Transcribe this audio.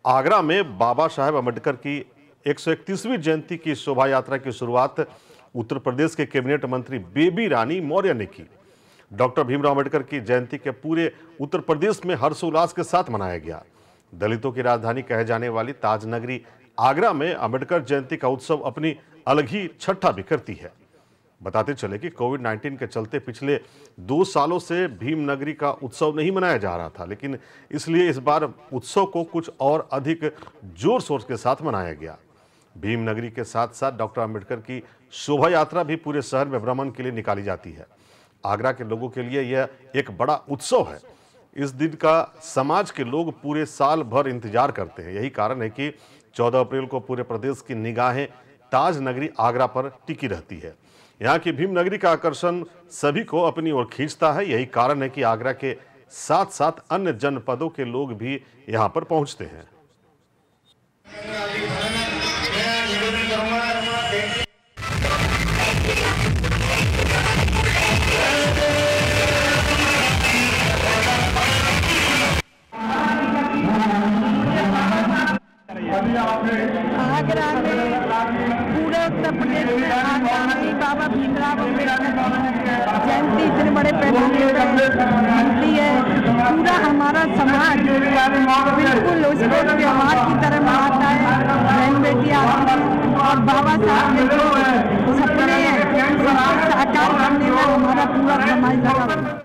आगरा में बाबा साहेब अम्बेडकर की 131वीं जयंती की शोभा यात्रा की शुरुआत उत्तर प्रदेश के कैबिनेट मंत्री बेबी रानी मौर्य ने की। डॉक्टर भीमराव अम्बेडकर की जयंती के पूरे उत्तर प्रदेश में हर्षोल्लास के साथ मनाया गया। दलितों की राजधानी कहे जाने वाली ताज नगरी आगरा में अम्बेडकर जयंती का उत्सव अपनी अलग ही छठा बिखरती है। बताते चले कि कोविड-19 के चलते पिछले 2 सालों से भीम नगरी का उत्सव नहीं मनाया जा रहा था, लेकिन इसलिए इस बार उत्सव को कुछ और अधिक जोर शोर के साथ मनाया गया। भीम नगरी के साथ साथ डॉक्टर अम्बेडकर की शोभा यात्रा भी पूरे शहर में भ्रमण के लिए निकाली जाती है। आगरा के लोगों के लिए यह एक बड़ा उत्सव है। इस दिन का समाज के लोग पूरे साल भर इंतजार करते हैं। यही कारण है कि 14 अप्रैल को पूरे प्रदेश की निगाहें ताज नगरी आगरा पर टिकी रहती है। यहाँ की भीम नगरी का आकर्षण सभी को अपनी ओर खींचता है। यही कारण है कि आगरा के साथ साथ अन्य जनपदों के लोग भी यहाँ पर पहुँचते हैं। आगरा में पूरे उत्तर प्रदेश में आगामी बाबा भीमराव अम्बेडकर जयंती इतने बड़े पैमाने पर मनती है। पूरा हमारा समाज बिल्कुल उसको त्योहार की तरह मनाता है। बहन बेटी आती है और बाबा साहब के जो सपने हैं सबको साकार करने में हमारा पूरा समाज लगा।